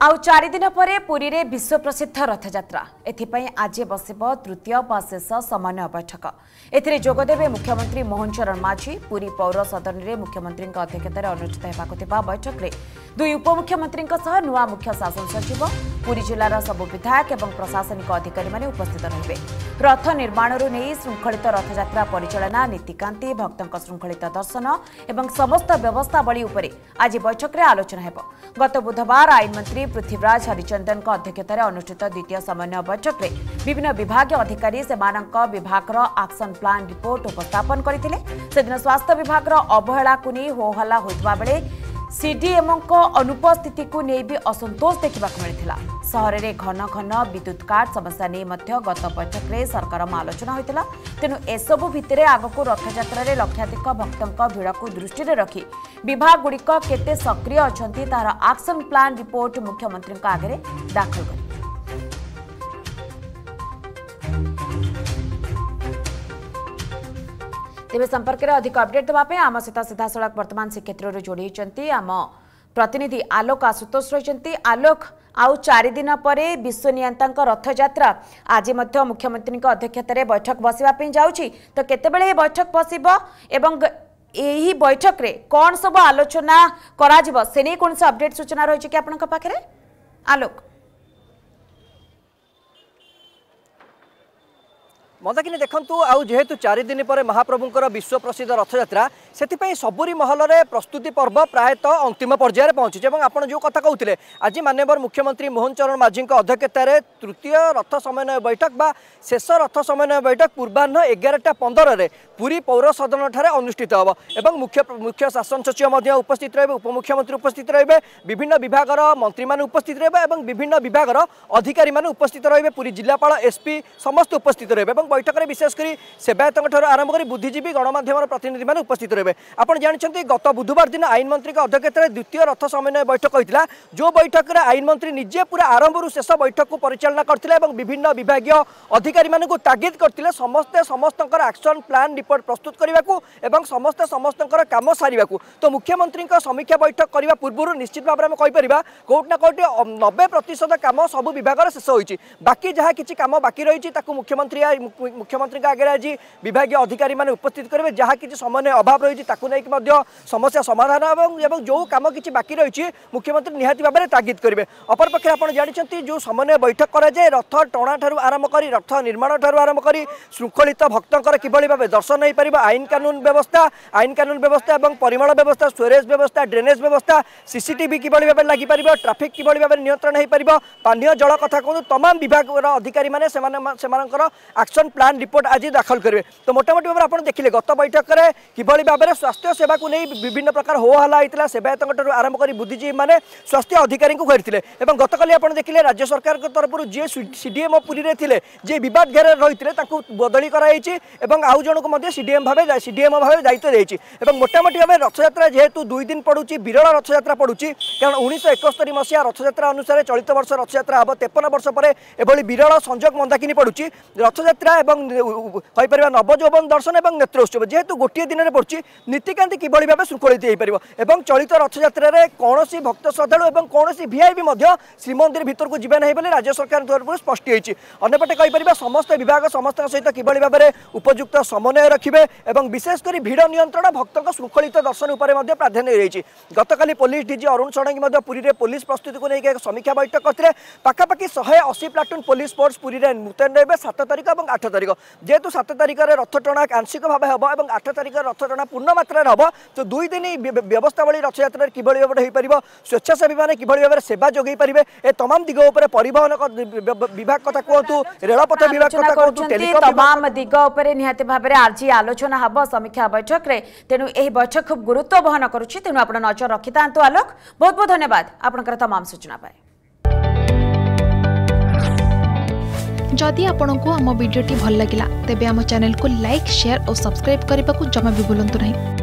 आउ 4 दिन पर पुरी रे विश्व प्रसिद्ध रथयात्रा एथिपाई आज बसिब तृतीय व शेष समन्वय बैठक एथिरे जोगदेवे मुख्यमंत्री मोहन चरण माझी पुरी पौर सदन में मुख्यमंत्री अध्यक्षतार अनुष्ठित होगा बैठक में दुई उपमुख्यमंत्री नुआ मुख्य शासन सचिव पुरी जिलार सबु विधायक और प्रशासनिक अधिकारी माने उपस्थित रहिबे। रथ निर्माण नहीं श्रृंखलित रथयात्रा परिचालना नीतिकांति भक्तों श्रृंखलित दर्शन और समस्त व्यवस्थावली उपरे आज बैठक में आलोचना हेब। गत बुधवार आईन मंत्री पृथ्वीराज हरिचंदन अध्यक्षतार अनुष्ठित द्वितीय समन्वय बैठक में विभिन्न विभाग अधिकारी सेमानक विभाग एक्शन प्लान रिपोर्ट उपस्थापन करथिले। सेदिन स्वास्थ्य विभाग अवहेला को नहीं होहल्ला होइतबा बेले सीडीएमओ अनुपस्थिति को नहीं भी असंतोष देखा मिलता। सहर में घन घन विद्युत काट समस्या नहीं गत बैठक में सरकार आलोचना होता। तेणु एसबू भितर आगक रथयात्रा लक्षाधिक भक्तों भिड़ को दृष्टि रखी विभाग गुड़िक केते सक्रिय अच्छा तार एक्शन प्लान रिपोर्ट मुख्यमंत्री आगे दाखल कर। तेज संपर्क में अधिक अपडेट देवाई आम सहित सीधासख वर्तमान श्रीक्षेत्र में जोड़ी आम प्रतिनिधि आलोक आशुतोष रही। आलोक आउ 4 दिन पर विश्व नियंता रथयात्रा आज मुख्यमंत्री अध्यक्षतार बैठक बसवाई जाऊँगी तो केतेबेले बैठक बसिब एवं यही बैठक रे कौन सब आलोचना करा से नहीं कौन सा अपडेट सूचना रही कि आपन पाखे आलोक? मंदाकिनी देखंतु आउ जेहेतु 4 दिन पर महाप्रभुंकर विश्व प्रसिद्ध रथयात्रा से सबुरी महल में प्रस्तुति पर्व प्रायतः अंतिम पर्यायर पहुंची और आपड़ जो कथा कहते आज माननीय मुख्यमंत्री मोहन चरण माझी अध्यक्षतार तृतीय रथ समन्वय बैठक बा शेष रथ समन्वय बैठक पूर्वाह्न 11:15 पुरी पौर सदन ठारे अनुष्ठित होब एवं मुख्य शासन सचिव उपस्थित रहे उपमुख्यमंत्री उपस्थित रहे विभिन्न विभाग मंत्री मैंने उपस्थित रहे और विभिन्न विभाग अधिकारी मैंने उपस्थित रहे पुरी जिलापाल एसपी समस्त उपस्थित रहे। बैठक में विशेषकर सेवायतों आरंभ कर बुद्धिजीवी गणमाध्यम प्रतिनिधि मैंने उपस्थित रहे। आप जानते गत बुधवार दिन आईन मंत्री अध्यक्षतार द्वितीय रथ समन्वय बैठक होता जो बैठक में आईन मंत्री निजे पूरा आरंभ शेष बैठक को परिचालना करते विभिन्न विभाग अधिकारी मानक तागिद करते समस्ते समस्त एक्शन प्लान रिपोर्ट प्रस्तुत करने को समस्त काम सारे तो मुख्यमंत्री समीक्षा बैठक करने पूर्व निश्चित भाव में कहीपर कौटना कौटी 90% काम सब विभाग शेष होती बाकी जहाँ किसी काम बाकी रही मुख्यमंत्री आगे आज विभाग अधिकारी माने उपस्थित करेंगे जहाँ किसी समन्वय अभाव रही समस्या समाधान और जो कम किसी बाकी रही मुख्यमंत्री निहाती भाव में तागिद करेंगे। अपरपक्षे आप जानते जो समन्वय बैठक कराए रथ टणा ठार आरंभ कर रथ निर्माण ठार आरंभ कर श्रृंखलित भक्तों किभली भाव दर्शन हो पार आईन कानून व्यवस्था और परिमल व्यवस्था स्टोरेज व्यवस्था ड्रेनेज व्यवस्था सीसीटीवी किभली भाव लगी पार ट्राफिक किभली भाव नियंत्रण हो पार पानीय जल कथा कहूँ तमाम विभाग अधिकारी मैंने एक्शन प्लान रिपोर्ट आज दाखल करेंगे। तो मोटामोटी भाव आप देखिए गत बैठक में किभली भाव में स्वास्थ्य सेवा को नहीं विभिन्न प्रकार होहल्ला होता सेवायतों आरंभ कर बुद्धिजीवी मैंने स्वास्थ्य अधिकारी को घेरी गतकाली आप देखिए राज्य सरकार तरफ जी सीडीएमओ पुरी में थे जी विवाद घेर रही बदली कराई आउ जन को सीडीएमओ भाव दायित्व देती मोटामोटी भाव रथयात्रा जेहेतु 2 दिन पड़ुची विरल रथयात्रा पड़ुची कारण 1971 मसीहा रथयात्रा अनुसार चलित वर्ष रथयात्रा हम 53 वर्ष पर एभली विरल संजोग मंदाकिनी पड़ुची रथयात्रा एवं कहीपर नवजौवन दर्शन और नेत्रोत्सव जेहेतु गोटे दिन में पड़ुची नीतिकांति किभली भाव श्रृंखलित हो पार चलित रथयात्रा कौन भक्त श्रद्धालु और कौन वीआईपी श्रीमंदिर भीतर को जीवा नहीं राज्य सरकार तरफ स्पष्ट होती अंपटे कहीपर समस्त विभाग समस्त सहित किभली भाव में उपयुक्त समन्वय रखिए और विशेषकर भिड़ नियंत्रण भक्तों श्रृंखलित दर्शन उपर प्राधान्य रही। गतकाली पुलिस डीजी अरुण षडंगी पुरी में पुलिस प्रस्तुति को लेकर समीक्षा बैठक करते पाखापाखि 180 प्लाटून पुलिस फोर्स पुरी में मुतयन रहे 7 तारिख और 8 तारिख जेहेतु 7 तारिख में रथ टणा आंशिक भाव हम और 8 तारिख रथ टणा पूर्ण मात्रा हम तो 2 दिन व्यवस्थावली रथयात्रा किभली भाव हो पार स्वेच्छासेवी मैंने किभली भाव सेवा जोगई पारे ए तमाम दिग उपर परिवहन विभाग कथा कहतु रेलपथ विभाग कथा कहतु टेलीकॉम तमाम दिग उपर निहाती भाव में आज आलोचना हम समीक्षा बैठक रे तेणु यह बैठक खूब गुरुत्व बहन करुच्ची तेणु आप नजर रखि था। आलोक बहुत बहुत धन्यवाद आपनकर तमाम सूचना पाए। जदि आपंक आम भिडी भल लगा तेब आम चैनल को लाइक शेयर और सब्सक्राइब करने को जमा भी भूलु नहीं।